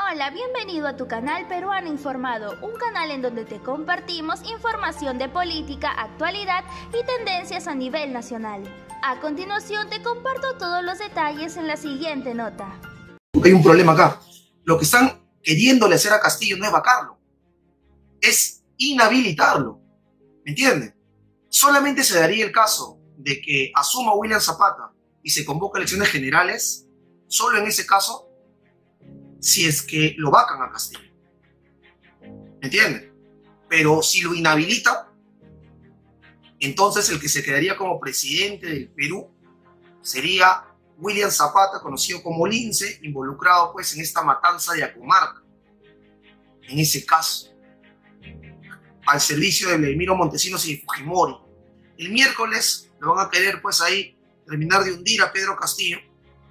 Hola, bienvenido a tu canal Peruano Informado, un canal en donde te compartimos información de política, actualidad y tendencias a nivel nacional. A continuación te comparto todos los detalles en la siguiente nota. Hay un problema acá. Lo que están queriéndole hacer a Castillo no es vacarlo, es inhabilitarlo. ¿Me entienden? Solamente se daría el caso de que asuma William Zapata y se convoque elecciones generales, solo en ese caso, si es que lo vacan a Castillo. ¿Me entienden? Pero si lo inhabilita, entonces el que se quedaría como presidente del Perú sería William Zapata, conocido como Lince, involucrado pues en esta matanza de Acumarca. En ese caso, al servicio de Vladimiro Montesinos y de Fujimori. El miércoles lo van a querer pues ahí terminar de hundir a Pedro Castillo.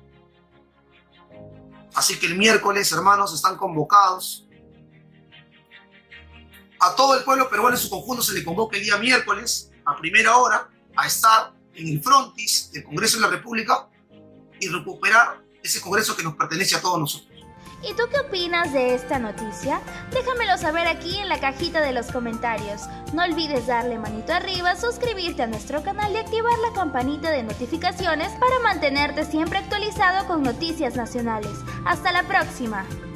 Así que el miércoles, hermanos, están convocados. A todo el pueblo peruano en su conjunto se le convoca el día miércoles, a primera hora, a estar en el frontis del Congreso de la República y recuperar ese Congreso que nos pertenece a todos nosotros. ¿Y tú qué opinas de esta noticia? Déjamelo saber aquí en la cajita de los comentarios. No olvides darle manito arriba, suscribirte a nuestro canal y activar la campanita de notificaciones para mantenerte siempre actualizado con noticias nacionales. ¡Hasta la próxima!